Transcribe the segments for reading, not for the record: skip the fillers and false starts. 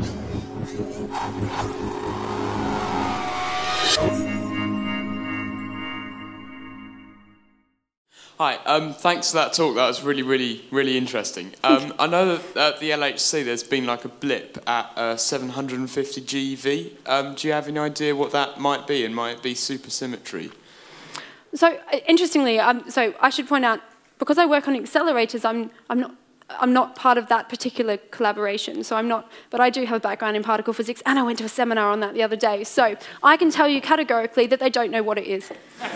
Hi, thanks for that talk. That was really, really, really interesting. I know that at the LHC there's been like a blip at 750 GeV. Do you have any idea what that might be, and might it be supersymmetry? So interestingly, so I should point out, because I work on accelerators, I'm not part of that particular collaboration, so I'm not, but I do have a background in particle physics, and I went to a seminar on that the other day, so I can tell you categorically that they don't know what it is.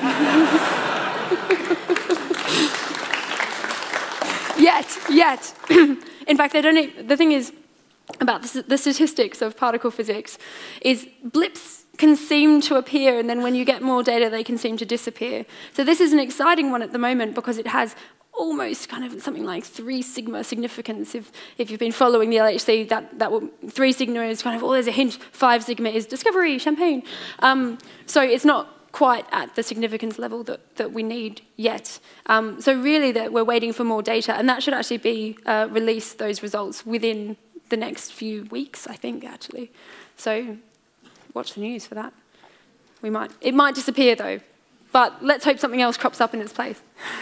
Yet. In fact, they don't. The thing is about the statistics of particle physics is blips can seem to appear, and then when you get more data, they can seem to disappear. So this is an exciting one at the moment because it has almost kind of something like 3 sigma significance. If you've been following the LHC, that will, 3 sigma is kind of, oh, there's a hint. 5 sigma is discovery, champagne. So it's not quite at the significance level that we need yet. So really that we're waiting for more data, and that should actually be released, those results, within the next few weeks, I think, actually. So watch the news for that. It might disappear, though, but let's hope something else crops up in its place.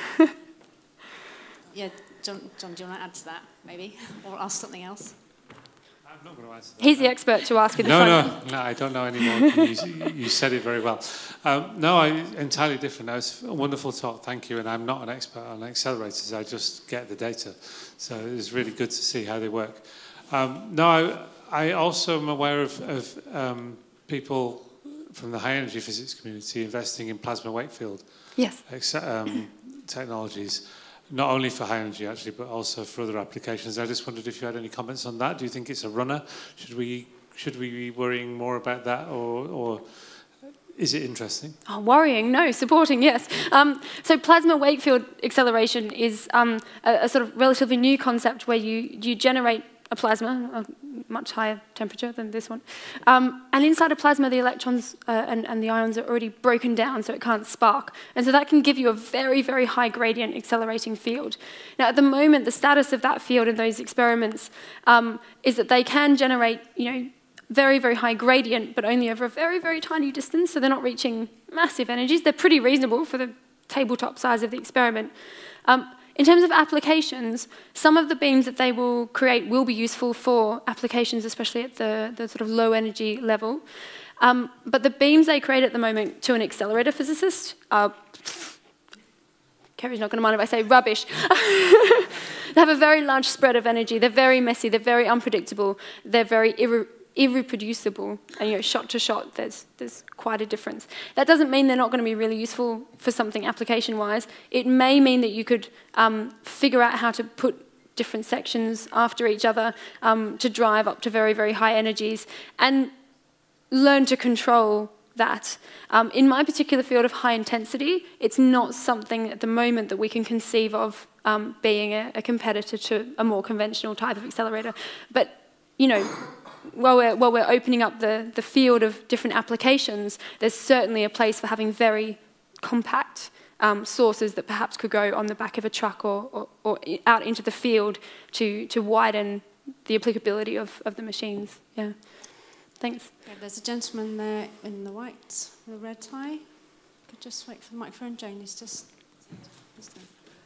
Yeah, John, do you want to add to that, maybe? Or ask something else? I'm not going to answer that. He's the expert to ask in the front. No, I don't know anymore. You said it very well. No, entirely different. That was a wonderful talk, thank you. And I'm not an expert on accelerators. I just get the data. So it was really good to see how they work. I also am aware of people from the high-energy physics community investing in plasma Wakefield technologies. Not only for high energy, actually, but also for other applications. I just wondered if you had any comments on that. Do you think it's a runner? Should we be worrying more about that, or is it interesting? Oh, worrying? No. Supporting, yes. So plasma Wakefield acceleration is a sort of relatively new concept where you generate a plasma, a much higher temperature than this one. And inside a plasma, the electrons and the ions are already broken down, so it can't spark. And so that can give you a very, very high gradient accelerating field. Now, at the moment, the status of that field in those experiments is that they can generate, very, very high gradient, but only over a very, very tiny distance, so they're not reaching massive energies. They're pretty reasonable for the tabletop size of the experiment. In terms of applications, some of the beams that they will create will be useful for applications, especially at the sort of low energy level. But the beams they create at the moment to an accelerator physicist are, Kerry's not going to mind if I say rubbish. They have a very large spread of energy. They're very messy. They're very unpredictable. They're very irreproducible, and shot to shot, there's quite a difference. That doesn't mean they're not going to be really useful for something application-wise. It may mean that you could figure out how to put different sections after each other to drive up to very, very high energies and learn to control that. In my particular field of high intensity, it's not something at the moment that we can conceive of being a competitor to a more conventional type of accelerator. But, while we're opening up the field of different applications, there's certainly a place for having very compact sources that perhaps could go on the back of a truck or out into the field to widen the applicability of the machines. Yeah. Thanks. Okay, there's a gentleman there in the white with a red tie. Could just wait for the microphone. Jane is just there.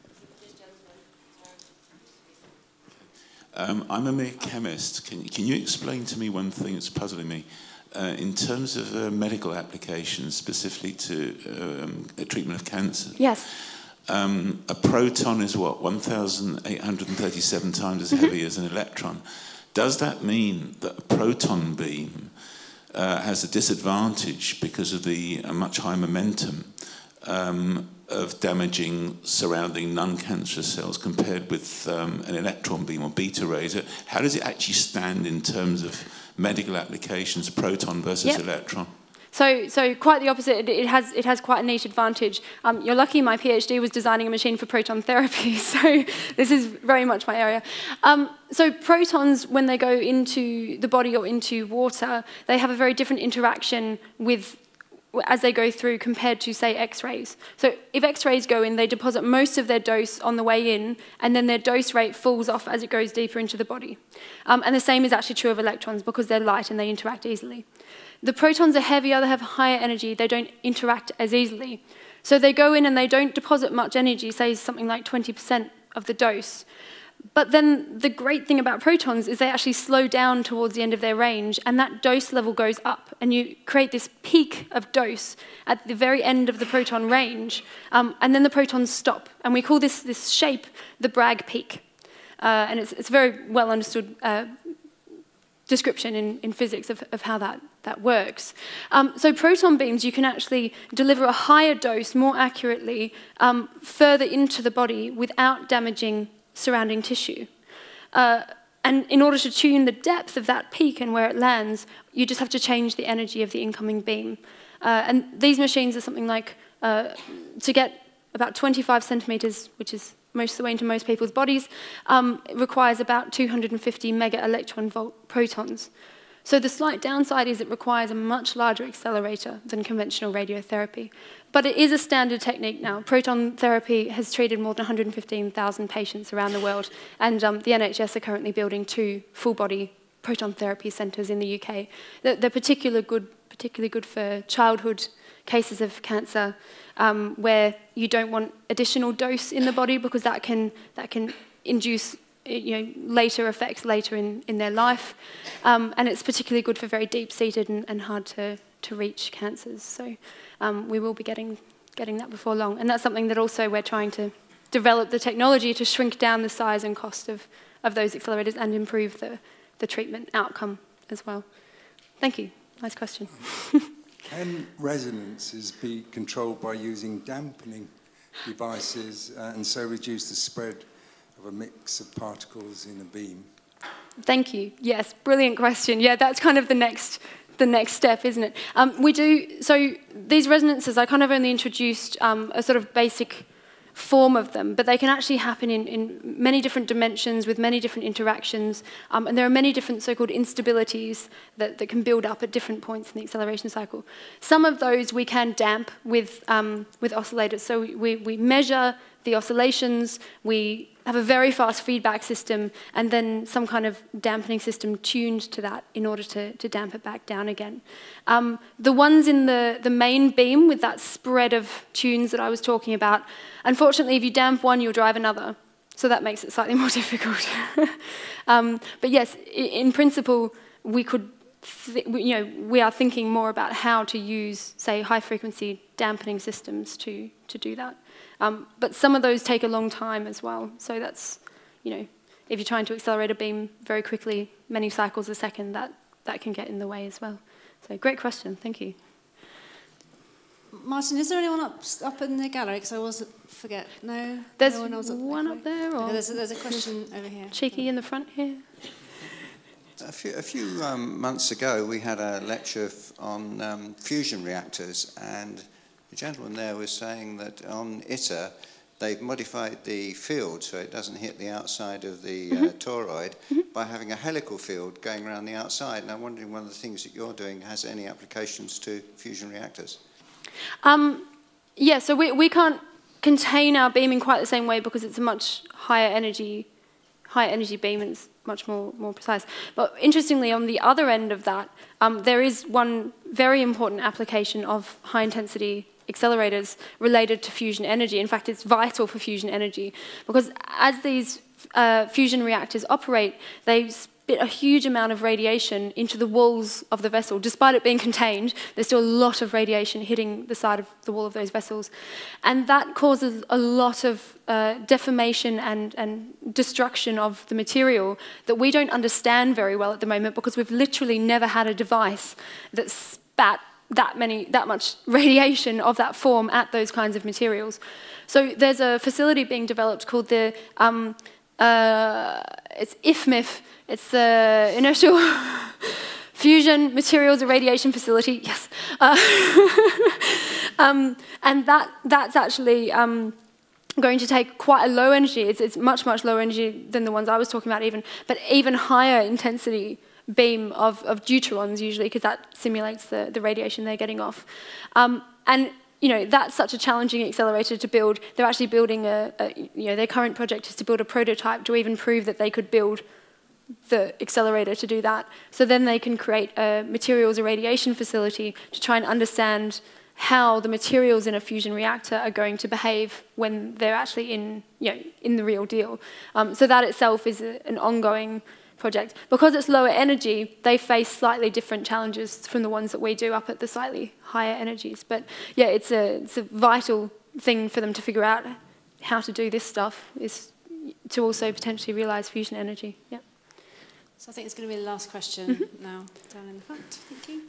I'm a mere chemist. Can you explain to me one thing that's puzzling me? In terms of medical applications, specifically to a treatment of cancer. Yes. A proton is what, 1,837 times as heavy as an electron. Does that mean that a proton beam has a disadvantage because of the much higher momentum of damaging surrounding non-cancerous cells compared with an electron beam or beta rays? How does it actually stand in terms of medical applications, proton versus electron? So quite the opposite. It has quite a neat advantage. You're lucky my PhD was designing a machine for proton therapy, so this is very much my area. So protons, when they go into the body or into water, they have a very different interaction with as they go through compared to, say, X-rays. So if X-rays go in, they deposit most of their dose on the way in, and then their dose rate falls off as it goes deeper into the body. And the same is actually true of electrons because they're light and they interact easily. The protons are heavier, they have higher energy, they don't interact as easily. So they go in and they don't deposit much energy, say something like 20% of the dose. But then the great thing about protons is they actually slow down towards the end of their range, and that dose level goes up, and you create this peak of dose at the very end of the proton range, and then the protons stop. And we call this shape the Bragg peak. And it's a very well understood description in physics of how that works. So proton beams, you can actually deliver a higher dose more accurately further into the body without damaging surrounding tissue. And in order to tune the depth of that peak and where it lands, you just have to change the energy of the incoming beam. And these machines are something like, to get about 25 centimeters, which is most of the way into most people's bodies, it requires about 250 mega electron volt protons. So the slight downside is it requires a much larger accelerator than conventional radiotherapy. But it is a standard technique now. Proton therapy has treated more than 115,000 patients around the world, and the NHS are currently building 2 full-body proton therapy centres in the UK. They're particularly good for childhood cases of cancer, where you don't want additional dose in the body because that can induce later effects later in their life. And it's particularly good for very deep-seated and hard to reach cancers. So we will be getting that before long. And that's something that also we're trying to develop the technology to shrink down the size and cost of those accelerators and improve the treatment outcome as well. Thank you. Nice question. Can resonances be controlled by using dampening devices and so reduce the spread of a mix of particles in a beam? Thank you. Yes, brilliant question. Yeah, that's kind of the next step, isn't it? We do, so these resonances, I kind of only introduced a sort of basic form of them, but they can actually happen in many different dimensions with many different interactions, and there are many different so-called instabilities that can build up at different points in the acceleration cycle. Some of those we can damp with oscillators. So we measure the oscillations, we have a very fast feedback system, and then some kind of dampening system tuned to that in order to damp it back down again. The ones in the main beam with that spread of tunes that I was talking about, unfortunately, if you damp one, you'll drive another. So that makes it slightly more difficult. But yes, in principle, we could, we are thinking more about how to use, say, high-frequency dampening systems to do that. But some of those take a long time as well. So that's, if you're trying to accelerate a beam very quickly, many cycles a second, that can get in the way as well. So great question. Thank you. Martin, is there anyone up in the gallery? Because I always forget. No? There's no one else one up there? Or okay, there's a question over here. Cheeky in the front here. A few months ago, we had a lecture on fusion reactors, and the gentleman there was saying that on ITER, they've modified the field so it doesn't hit the outside of the toroid by having a helical field going around the outside. And I'm wondering, one of the things that you're doing has any applications to fusion reactors? Yeah, so we can't contain our beam in quite the same way because it's a much higher energy beam and it's much more precise. But interestingly, on the other end of that, there is one very important application of high-intensity accelerators related to fusion energy. In fact, it's vital for fusion energy because as these fusion reactors operate, they spit a huge amount of radiation into the walls of the vessel. Despite it being contained, there's still a lot of radiation hitting the side of the wall of those vessels. And that causes a lot of deformation and destruction of the material that we don't understand very well at the moment because we've literally never had a device that spat that much radiation of that form at those kinds of materials. So there's a facility being developed called the it's IFMIF. It's the Inertial Fusion Materials and Radiation Facility. Yes, and that's actually going to take quite a low energy. It's much lower energy than the ones I was talking about, but even higher intensity beam of deuterons usually, because that simulates the radiation they're getting off. And that's such a challenging accelerator to build. They're actually building their current project is to build a prototype to even prove that they could build the accelerator to do that. So then they can create a materials irradiation facility to try and understand how the materials in a fusion reactor are going to behave when they're actually in the real deal. So that itself is an ongoing project. Because it's lower energy, they face slightly different challenges from the ones that we do up at the slightly higher energies. But yeah, it's a vital thing for them to figure out how to do this stuff, is to also potentially realize fusion energy. Yeah. So I think it's going to be the last question now, down in the front. Thank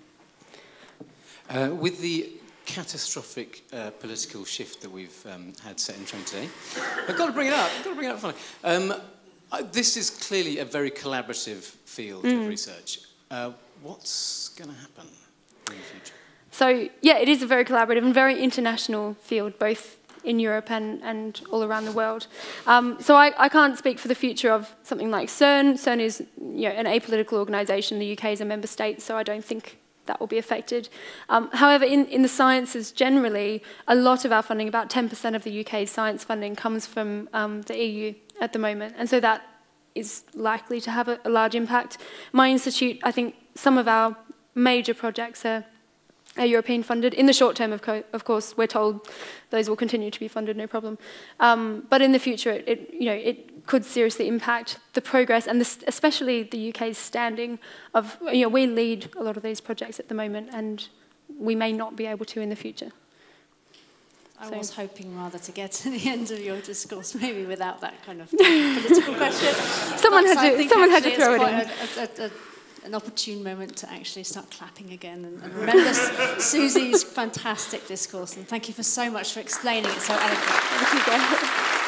you. With the catastrophic political shift that we've had set in train today, I've got to bring it up. Finally. This is clearly a very collaborative field of research. What's going to happen in the future? So yeah, it is a very collaborative and very international field, both in Europe and all around the world. So I can't speak for the future of something like CERN. CERN is an apolitical organisation. The UK is a member state, so I don't think that will be affected. However, in the sciences generally, a lot of our funding, about 10% of the UK's science funding, comes from the EU at the moment, and so that is likely to have a large impact. My institute, I think some of our major projects are European funded. In the short term, of course, we're told those will continue to be funded, no problem. But in the future, it could seriously impact the progress, and especially the UK's standing of, we lead a lot of these projects at the moment, and we may not be able to in the future. I was hoping rather to get to the end of your discourse, maybe without that kind of political question. Someone had to throw it in. An opportune moment to actually start clapping again and remember Susie's fantastic discourse, and thank you so much for explaining it so eloquently.